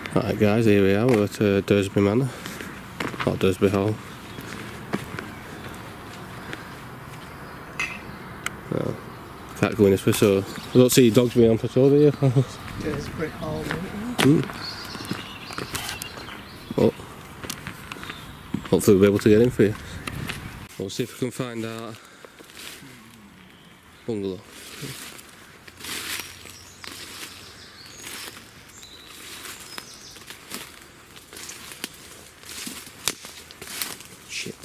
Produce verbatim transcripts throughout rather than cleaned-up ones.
Alright guys, here we are, we're at uh, Daresbury Manor, or Daresbury Hall. Oh, can't go in this way, so I don't see dogs being on patrol here. Daresbury Hall, mm. Oh, hopefully we'll be able to get in for you. We'll see if we can find our bungalow. Shit.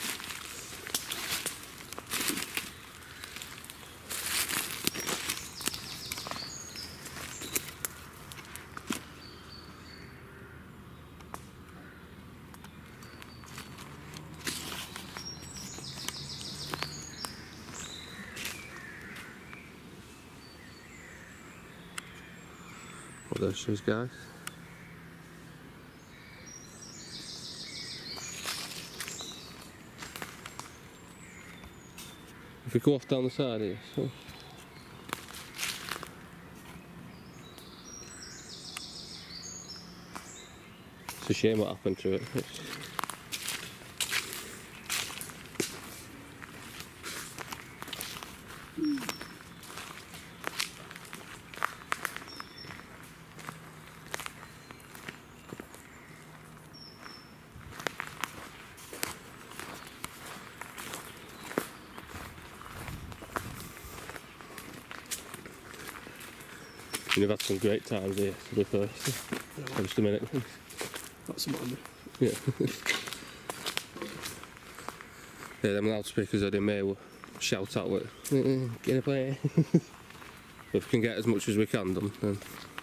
Well, there she is, guys. If we go off down the side here, so. It's a shame what happened to it. It's You've had some great times here, to be fair. Yeah. Just a minute. That's some money. Yeah. Yeah, them loudspeakers that they may will shout out with, get a play. If we can get as much as we can done, then.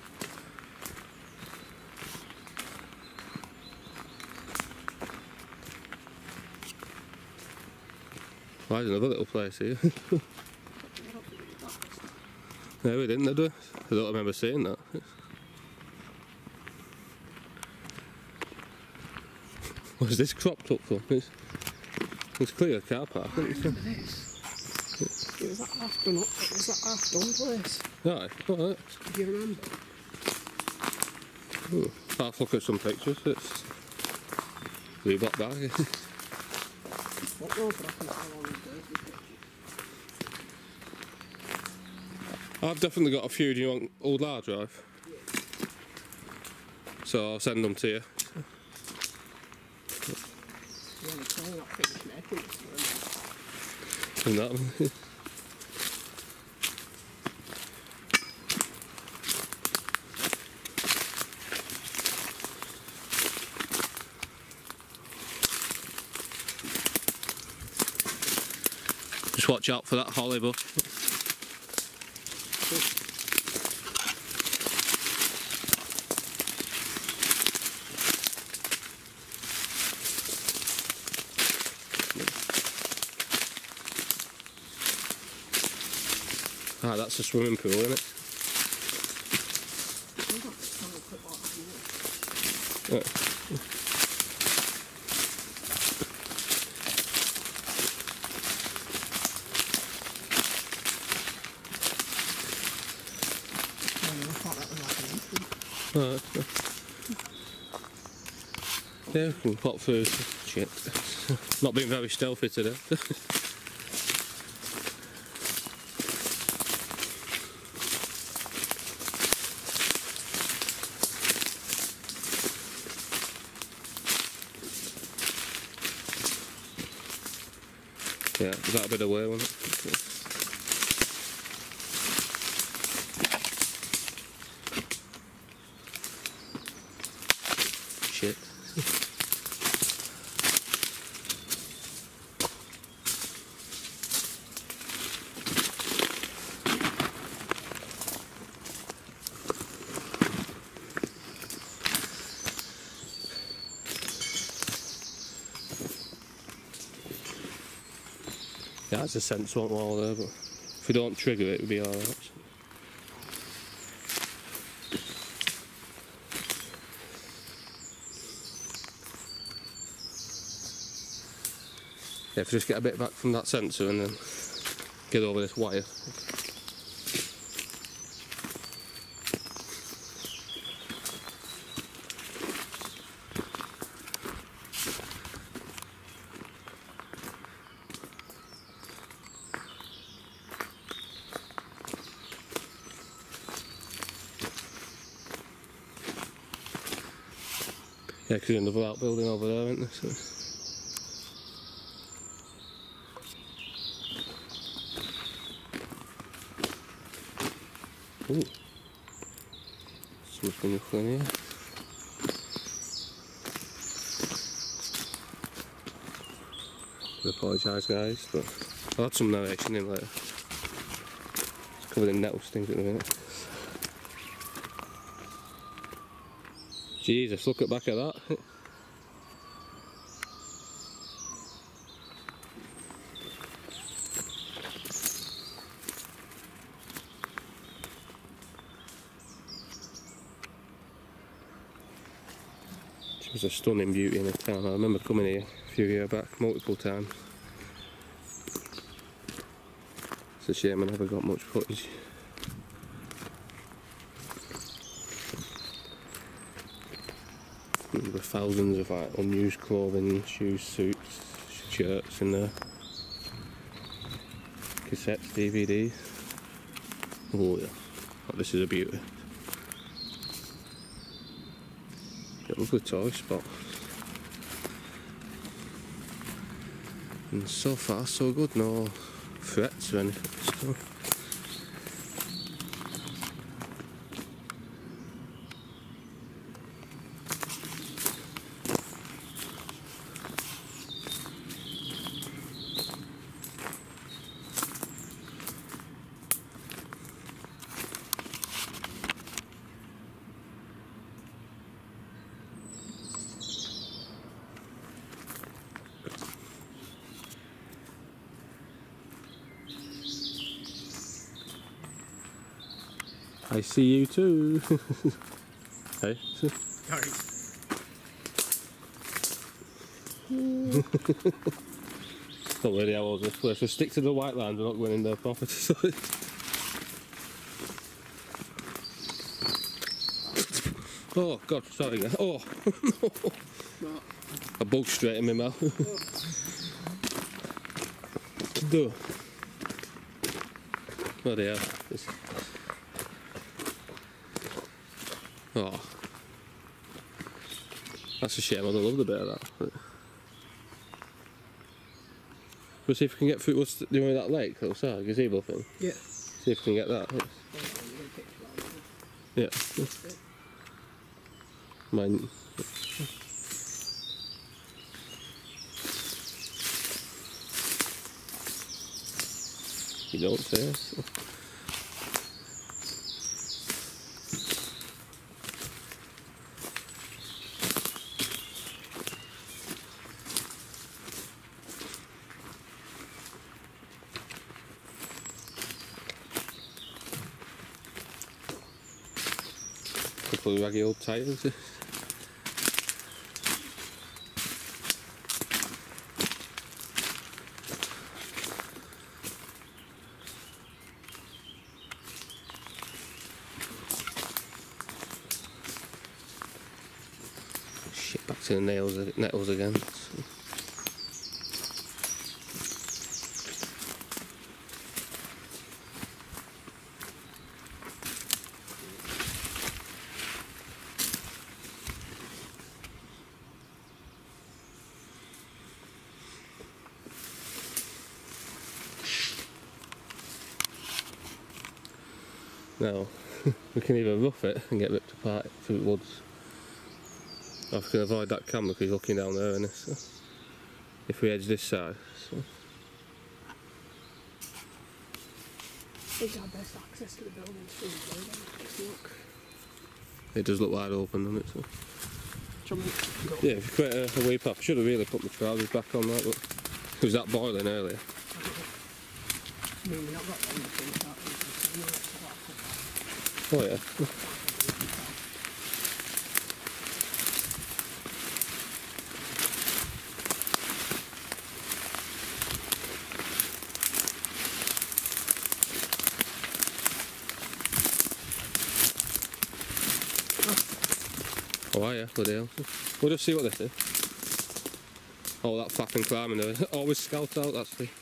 Well, there's another little place here. No, we didn't, did we? I don't remember seeing that. What's this cropped up for? It's, it's clear a car park, isn't it? I remember this. It was that half done up, it was that half done place. Right, alright. Do you remember? Ooh, half look at some pictures, it's Reebok bag. What road would happen how long is Daresbury? I've definitely got a few. Do you want old hard drive? Yeah. So I'll send them to you. Yeah, they're probably not finished making this And that one. Just watch out for that holly bush. Ah, that's a swimming pool, isn't it? Yeah. Right. Yeah, we can pop through. Shit. Not being very stealthy today. Yeah, is that a bit away, wasn't it? Shit. Yeah, it's a sense one wall there, but if we don't trigger it, it'll be alright. Yeah, if we just get a bit back from that sensor and then get over this wire. Yeah, because there's another outbuilding over there, isn't there? So. Ooh. Something in here. I apologise, guys, but I'll add some narration in later. It's covered in nettle stings at the minute. Jesus, look at back at that. It was a stunning beauty in the town. I remember coming here a few years back, multiple times. It's a shame I never got much footage. There were thousands of like unused clothing, shoes, suits, shirts in there. Cassettes, D V Ds. Oh yeah, oh, this is a beauty. A lovely tourist spot. And so far so good, no threats or anything. So. I see you too. Hey. Sorry. Not really how old this place. We stick to the white lines, we're not going in their property. Oh God, sorry. Oh, No. a bug straight in my mouth. Do. Bloody hell. It's... Oh, that's a shame. I'd have loved a bit of that. But... We'll see if we can get through. What's the, you know that lake outside, gazebo thing? Yeah. See if we can get that. Yeah. Yeah. Mine. You don't say so. Couple of raggy old tyres. Shit, back to the nails, nettles again. So. Now, we can either rough it and get ripped apart through the woods, or we can avoid that camera because he's looking down there, isn't it? So, if we edge this side. So. It's our best access to the building through the building. Just look. It does look wide open, doesn't it? So. Go. Yeah, if you create a, a wee path, I should have really put my trousers back on that, but it was that boiling earlier. I mean, we've not got long to start with. Oh yeah. Oh, are you? Bloody hell. We'll just see what this is. Oh, that flapping climbing there. Always scout out, that's the...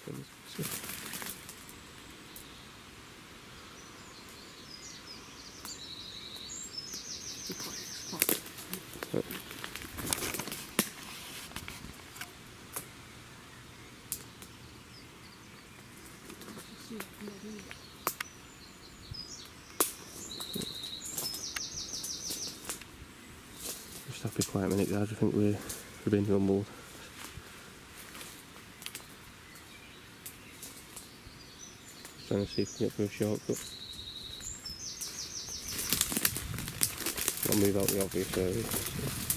happy quiet minute, guys. I think we're, we're being rumbled. Trying to see if we can get through a shortcut. I'll move out the obvious areas.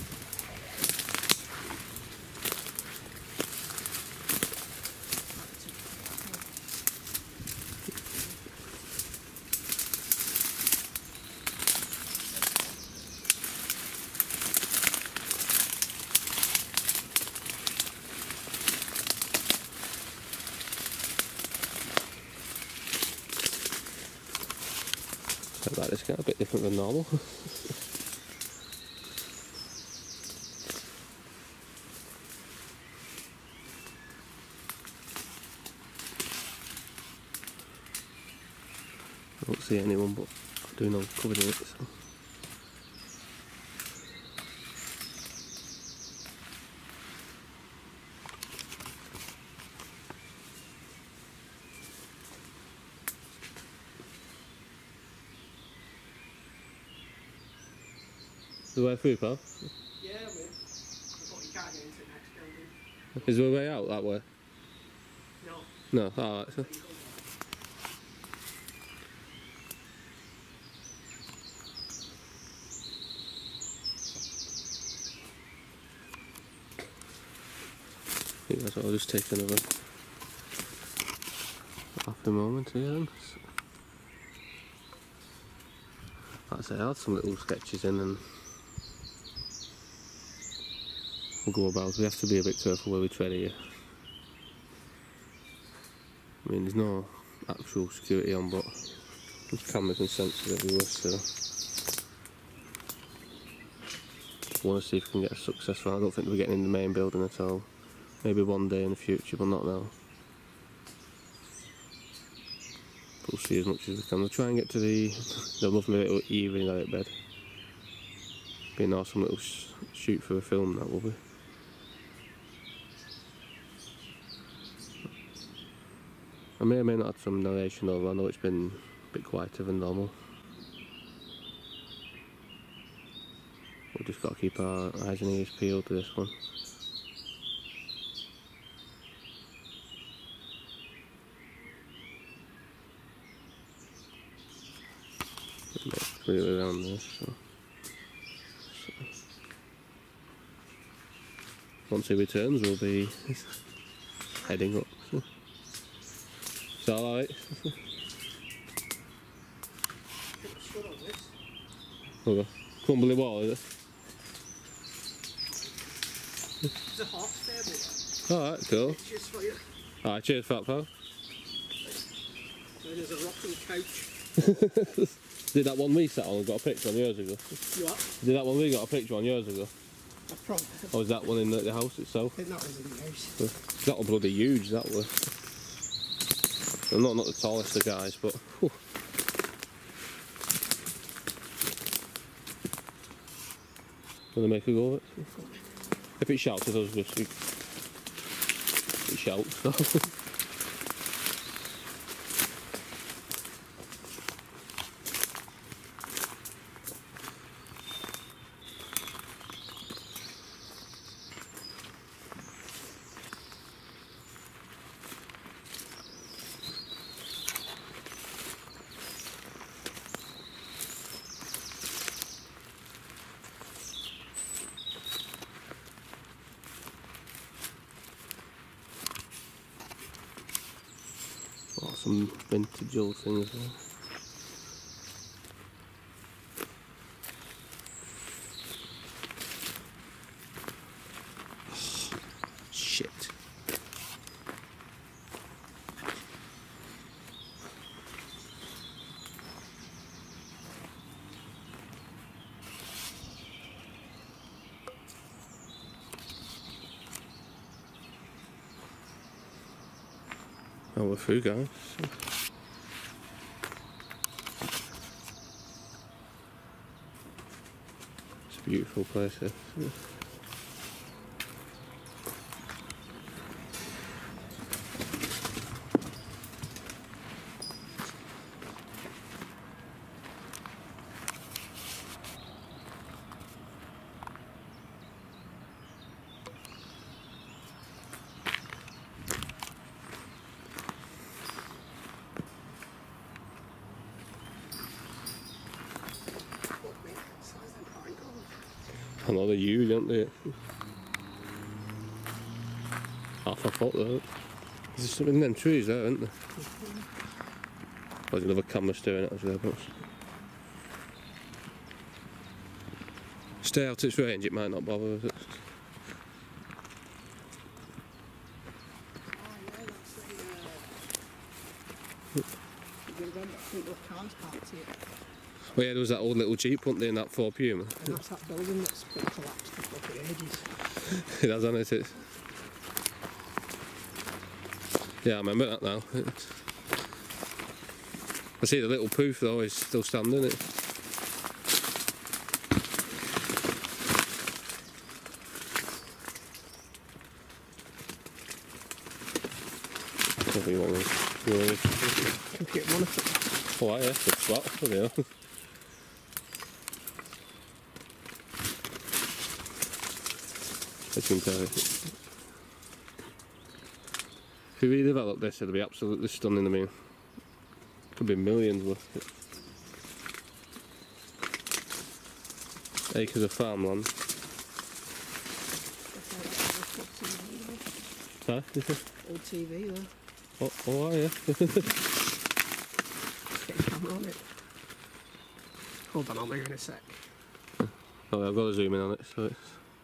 Like this, get a bit different than normal. I don't see anyone, but I do know I'm covered in it. So. The way through, pal? Yeah, I will. But you can't get into the next building. Is there a way out that way? No. No, alright. So. I think that's what I'll just take another half a moment here then. Like I say, I had some little sketches in and we'll go about. We have to be a bit careful where we tread here. I mean, there's no actual security on, but there's cameras and sensors everywhere, so I want to see if we can get a successful. I don't think we're getting in the main building at all. Maybe one day in the future, but not now. We'll see as much as we can. We'll try and get to the, the lovely little evening light bed. Be an awesome little sh shoot for a film, that will be. I may or may not have some narration over. I know it's been a bit quieter than normal. We've just got to keep our eyes and ears peeled to this one. Really around this. So. So. Once he returns, we'll be heading up. So. Is that alright? Okay. Crumbly wall, is it? There's a horse there, but alright, cool. cheers for you. Alright, cheers for that, pal. So there's a rocking couch. Did that one we sat on and got a picture on years ago? You what? Did that one we got a picture on years ago? I probably. Or was that one in the, the house itself? I think that was in the house. That was bloody huge, that was. I'm not, not the tallest of guys, but... Whew. Gonna make a go of it? If it shouts at us, just... It shouts, so... Oh, some vintage old things there. Shit. Oh, we're through, guys. It's a beautiful place here. I know they're huge, aren't they? Half a foot though. There's some in them trees there, isn't there? There's another camera staring at us there, but stay out its range, it might not bother us. Well, yeah, there was that old little Jeep, wasn't there, in that Ford Puma? And that's that building that's been collapsed for ages. It has, hasn't it? Yeah, I remember that now. It's... I see the little poof though is still standing, it. What you want to do? Computer monitor. Oh, yeah, good spot. There we are. I can tell you. If we redevelop this, it'll be absolutely stunning. I mean, could be millions worth of it. Acres of farmland. Sorry? Old T V there. Oh, oh yeah. Get your camera on it. Hold on, I'll move in a sec. Oh, I've got to zoom in on it, so it's...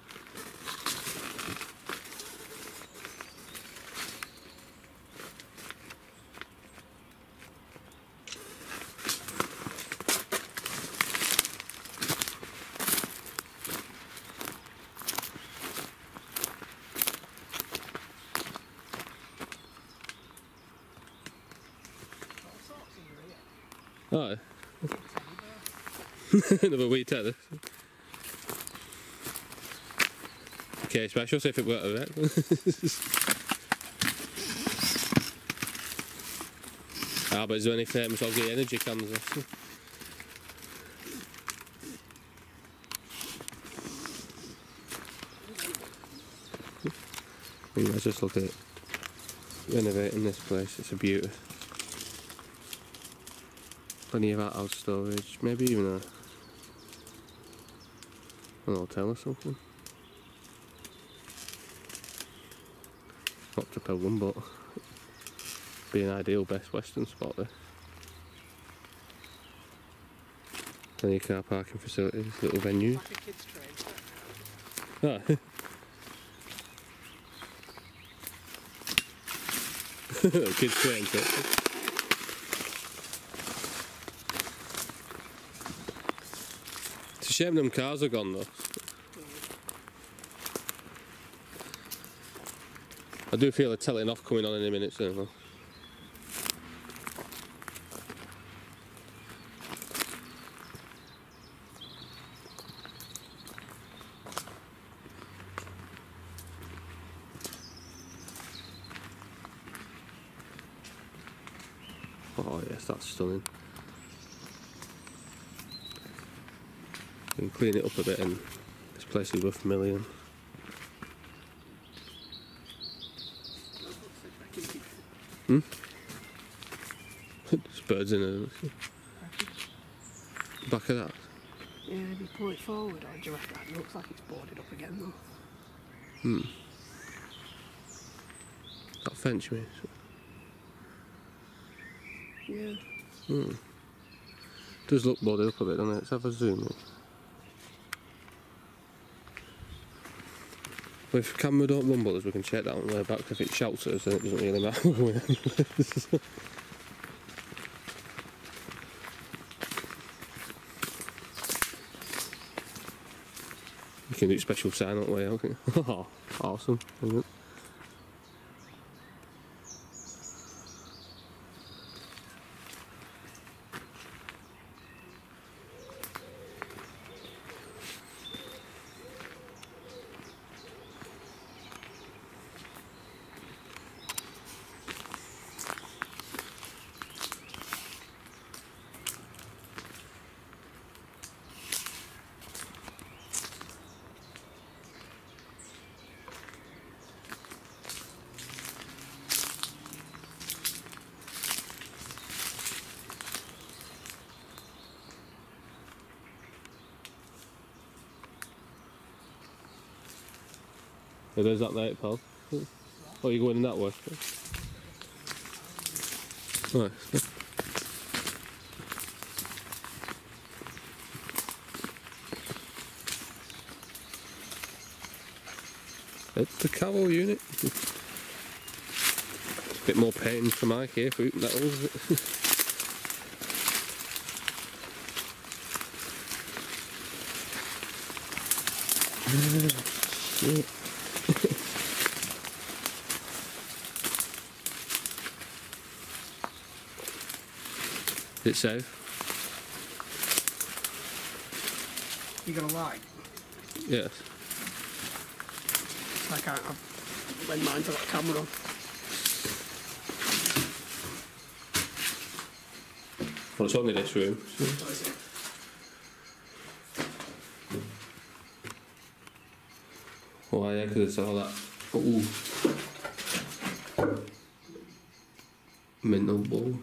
Oh, another wee tether. Okay, special, see if it worked right. Ah, but is there any famous Aussie energy cans? Let's just look at it. Renovating this place, it's a beauty. Plenty of outhouse storage, maybe even a an hotel or something. Not to Pelham, but be an ideal Best Western spot there. Plenty of car parking facilities, little venue. Like a kids' train. Ah. Kids train trip. It's a shame them cars are gone though. I do feel a telling off coming on in a minute soon though. Oh yes, that's stunning. You can clean it up a bit and this place is worth a million. Hmm? There's birds in it. Back of that? Yeah, if you pull it forward, or do you reckon it looks like it's boarded up again though? Hmm. That fence you mean? Yeah. Hmm. Does look boarded up a bit, doesn't it? Let's have a zoom in. Well, if the camera don't rumble us, we can check that on the way back. If it shouts at us, then it doesn't really matter. You can do special sign up way, okay? Oh, awesome, isn't it? Yeah, there's that there, pal. Oh, you're going in that way? Right. It's the Carol unit. A bit more pain for Mike here, fruit and nettles. Shit. Is it safe? You got a light? Yes. I can't have when mine's got a camera on. Well, it's only this room. What is it? Why, yeah, because it's all that. Ooh. Mental ball.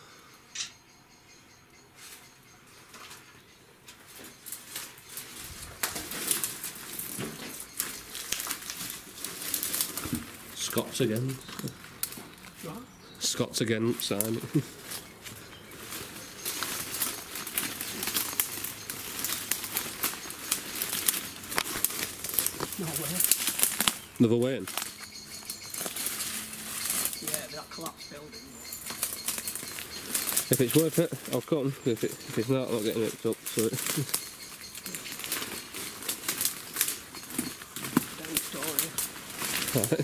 Scots again. What? Scots again, sign it. No way. Another way in. Yeah, that collapsed building. If it's worth it, I'll come. If, it, if it's not, I'm not getting it up. So it Same story. right.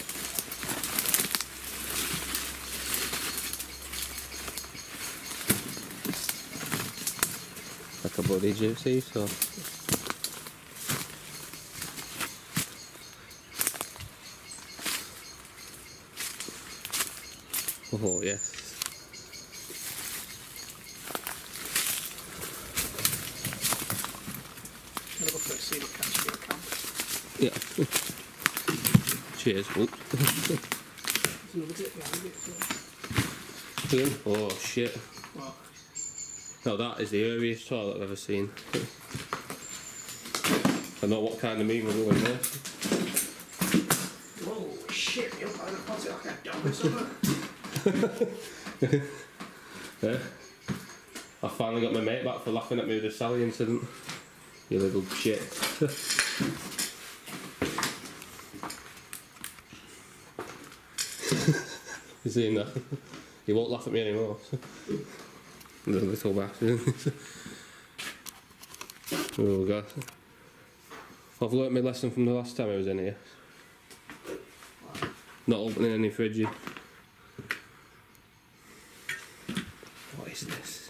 Like a bloody juicy, so. Oh yes. Gotta go for a scenic catch me a camera. Yeah. Cheers. Oops. There's another bit behind it as well. Oh shit. What? Now that is the earliest toilet I've ever seen. I don't know what kind of meat we're going there. Whoa, shit, you're kind of put it like a dog or something. Yeah. I finally got my mate back for laughing at me with the Sally incident. You little shit. You seen that? He won't laugh at me anymore. The little bastard. Oh god. I've learnt my lesson from the last time I was in here. Not opening any fridges. What is this?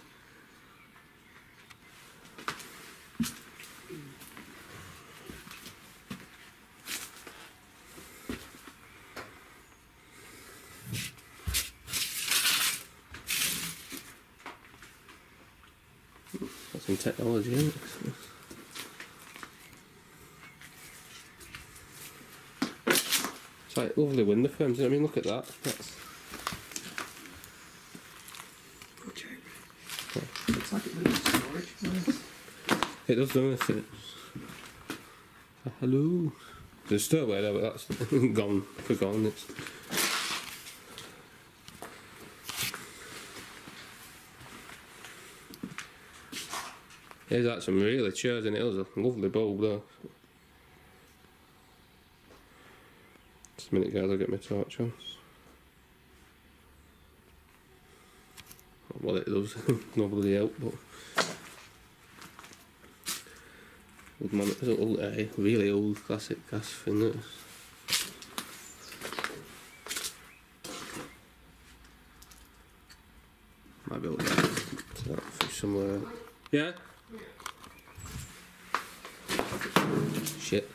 That's some technology, isn't it? It's like lovely window frames. I mean, look at that. That's Looks like it needs storage. it does, doesn't it? Oh, hello. There's a stairway there, but that's gone. Forgone. It's There's like some really chairs in it. It was a lovely bulb though. Just a minute, guys. I'll get my torch on. Well, it does. No bloody help, but old man, it's an old, uh, really old classic gas thing. That is. Might be able to get that from somewhere. Yeah. Shit.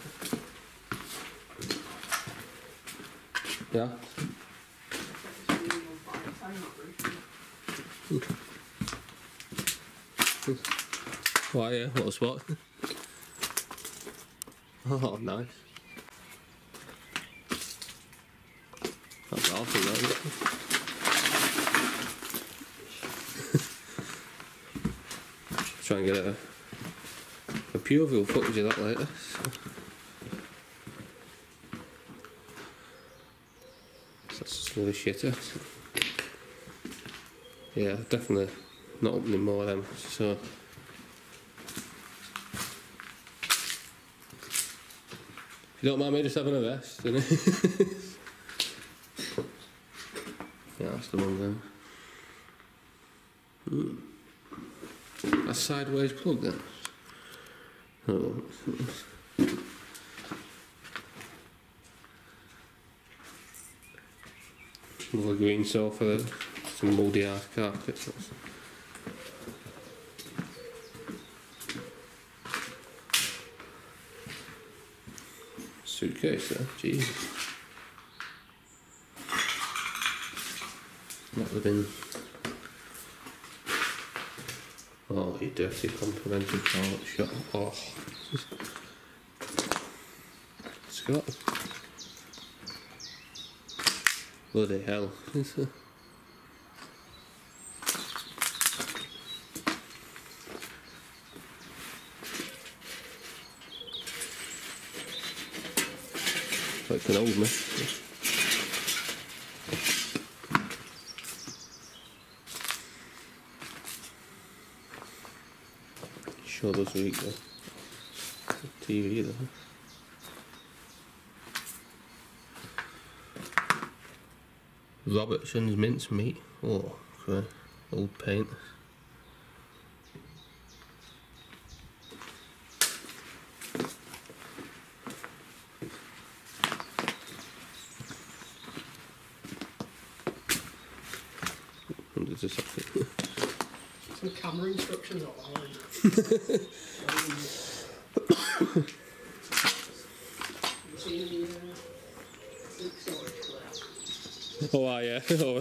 Yeah. Why, yeah, what a spot. Oh, nice. That's awful, that, isn't it? Try and get a, a pure view footage of that later. Another shitter. Yeah, definitely not opening more of them. So if you don't mind me just having a rest, innit? Yeah, that's the one then. Mm. That's sideways plug then. Oh. Another green sofa there. Some mouldy hard carpets. Suitcase there, Jesus. That would have been. Oh, you dirty complimentary toilet shot. Oh. Scott. Bloody hell. Like an old mess. Sure does leak though. T V though. Robertson's mince meat. Oh, okay. Old paint. There's a socket. Some camera instructions online. Oh, ah, yeah. Oh.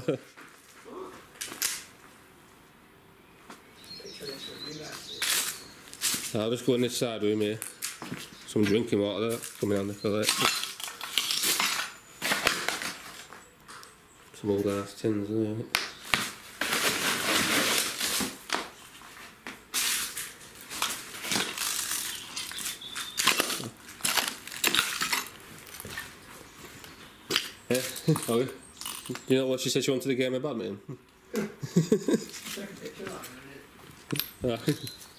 I'll just go in this side room here. Some drinking water there, coming on the fillet. Some old ass tins there. Yeah, oh, you know what she said she wanted a game of badminton? Take a picture of that in a minute.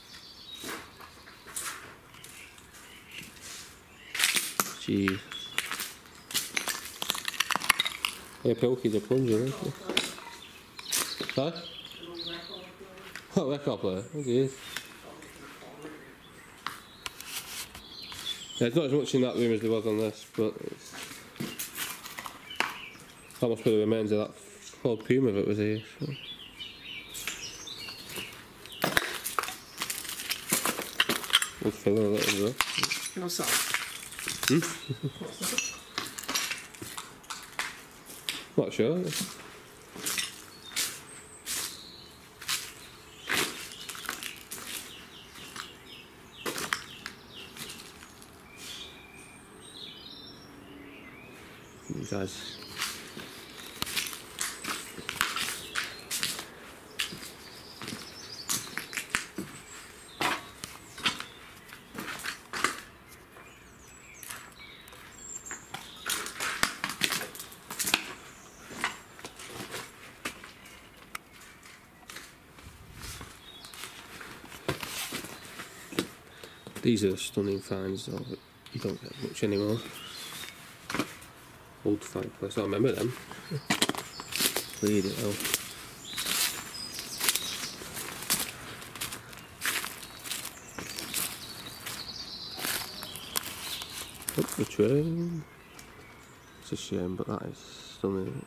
Gee. Yeah, Pilky's a plunger, isn't he? Huh? Oh, record player. Oh, geez. Yeah, there's not as much in that room as there was on this, but it's... That must be the remains of that old Puma that was here. So. We'll fill in a little bit. What's that? Hmm? What's that? Not sure. You guys. These are stunning finds though, but you don't get much anymore. Old fireplace, I remember them. Cleared it out. Up the train. It's a shame, but that is stunning.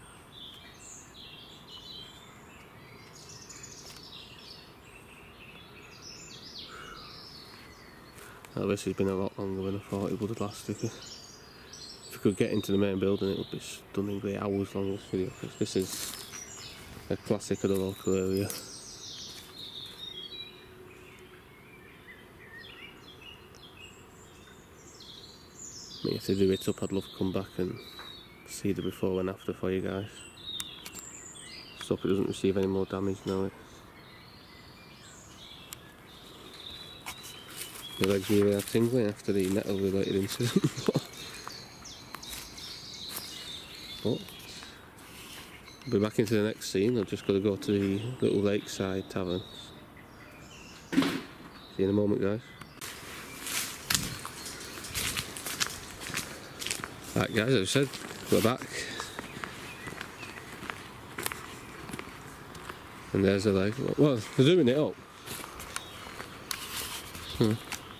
Now this has been a lot longer than I thought it would have lasted. If we could get into the main building, it would be stunningly hours long, this video, because this is a classic of the local area. I mean, if they do it up, I'd love to come back and see the before and after for you guys. Just hope it doesn't receive any more damage now. It The legs really are tingling after the nettle related incident. But We'll be back into the next scene. I've just got to go to the little lakeside tavern. See you in a moment, guys. Right, guys, as I said, we're back. And there's the lake. Well, they're doing it up. Hmm.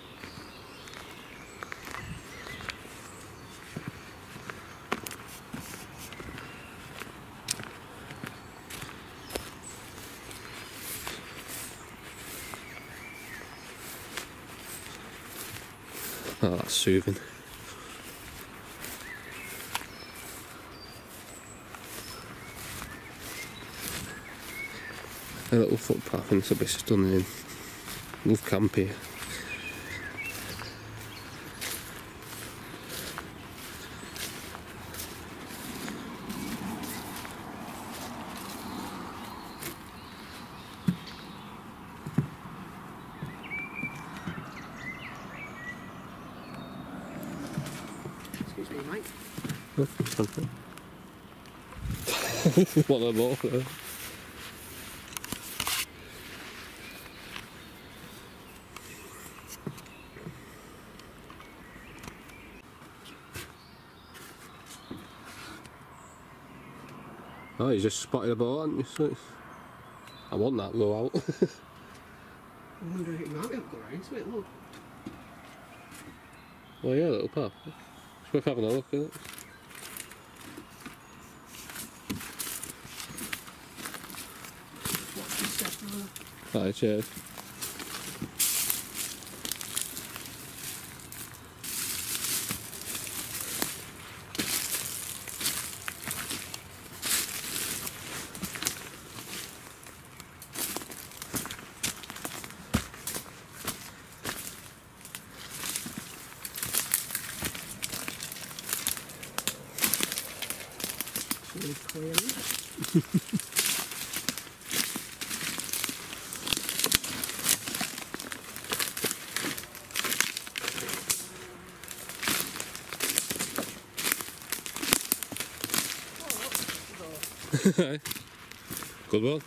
Oh, that's soothing. A little footpath, and this will be stunning. Love camp here. Excuse me, mate. Oh, something. What a ball there. Oh, you just spotted a boat, haven't you? So it's... I want that low out. I wonder if it might be able to go round to it, look. Oh yeah, little path. It's worth having a look at it. What's the step there? Alright, cheers. Really clear, isn't it? Good one.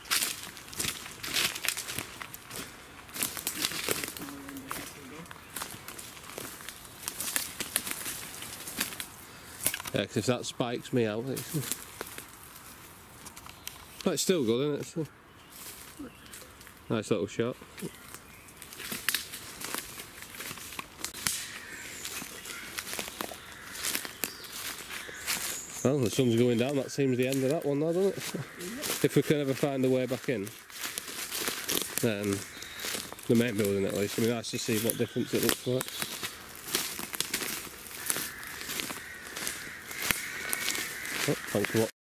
Yeah, because if that spikes me out, it's, but it's still good, isn't it? Nice little shot. Well, the sun's going down, that seems the end of that one now, doesn't it? If we can ever find the way back in, then the main building at least, it'd be nice to see what difference it looks like. Oh, thanks for watching.